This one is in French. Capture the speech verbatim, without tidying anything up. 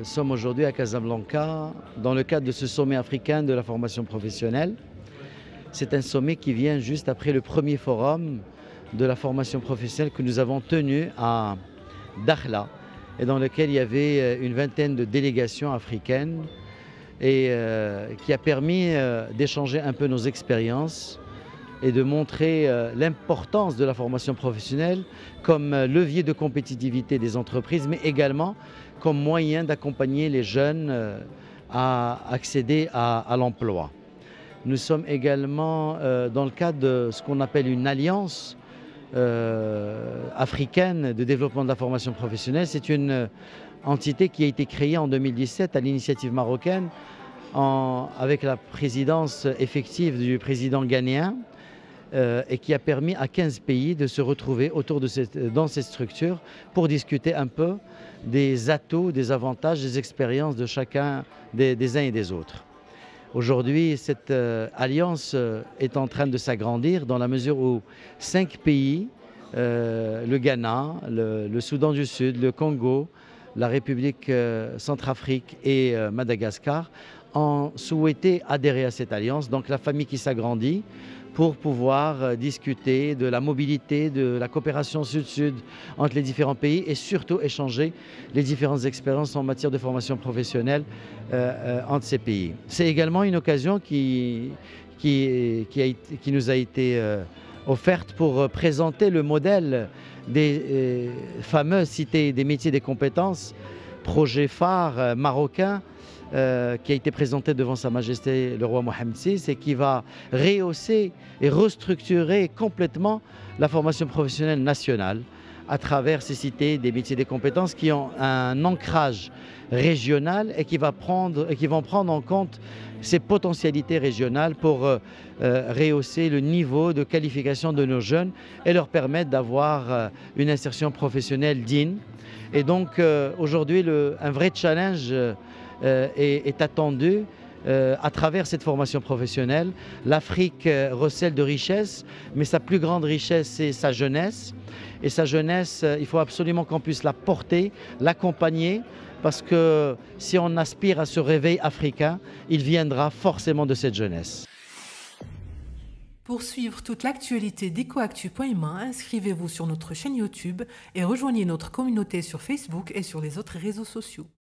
sommes aujourd'hui à Casablanca dans le cadre de ce sommet africain de la formation professionnelle. C'est un sommet qui vient juste après le premier forum de la formation professionnelle que nous avons tenu à Dakhla et dans lequel il y avait une vingtaine de délégations africaines et euh, qui a permis euh, d'échanger un peu nos expériences et de montrer euh, l'importance de la formation professionnelle comme levier de compétitivité des entreprises, mais également comme moyen d'accompagner les jeunes euh, à accéder à, à l'emploi. Nous sommes également euh, dans le cadre de ce qu'on appelle une alliance euh, africaine de développement de la formation professionnelle. C'est une entité qui a été créée en deux mille dix-sept à l'initiative marocaine en, avec la présidence effective du président ghanéen euh, et qui a permis à quinze pays de se retrouver autour de cette, dans cette structure pour discuter un peu des atouts, des avantages, des expériences de chacun des, des uns et des autres. Aujourd'hui, cette euh, alliance euh, est en train de s'agrandir dans la mesure où cinq pays, euh, le Ghana, le, le Soudan du Sud, le Congo, la République euh, Centrafrique et euh, Madagascar, ont souhaité adhérer à cette alliance. Donc la famille qui s'agrandit pour pouvoir euh, discuter de la mobilité, de la coopération sud-sud entre les différents pays et surtout échanger les différentes expériences en matière de formation professionnelle euh, euh, entre ces pays. C'est également une occasion qui, qui, qui, a été, qui nous a été euh, offerte pour euh, présenter le modèle des euh, fameuses cités des métiers et des compétences, projet phare euh, marocain, Euh, qui a été présenté devant Sa Majesté le roi Mohammed six et qui va rehausser et restructurer complètement la formation professionnelle nationale à travers ces cités des métiers et des compétences qui ont un ancrage régional et qui, va prendre, et qui vont prendre en compte ces potentialités régionales pour euh, euh, rehausser le niveau de qualification de nos jeunes et leur permettre d'avoir euh, une insertion professionnelle digne. Et donc euh, aujourd'hui, un vrai challenge euh, Euh, est, est attendu euh, à travers cette formation professionnelle. L'Afrique euh, recèle de richesses, mais sa plus grande richesse, c'est sa jeunesse. Et sa jeunesse, euh, il faut absolument qu'on puisse la porter, l'accompagner, parce que si on aspire à ce réveil africain, il viendra forcément de cette jeunesse. Pour suivre toute l'actualité d'Ecoactu point M A, inscrivez-vous sur notre chaîne YouTube et rejoignez notre communauté sur Facebook et sur les autres réseaux sociaux.